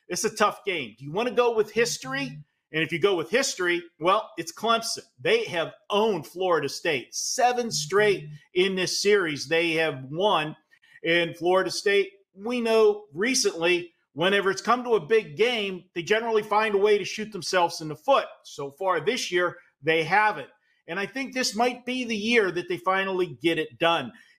It's a tough game. Do you want to go with history? And if you go with history, well, it's Clemson. They have owned Florida State. 7 straight in this series they have won. And Florida State, we know recently, whenever it's come to a big game, they generally find a way to shoot themselves in the foot. So far this year, they haven't. And I think this might be the year that they finally get it done.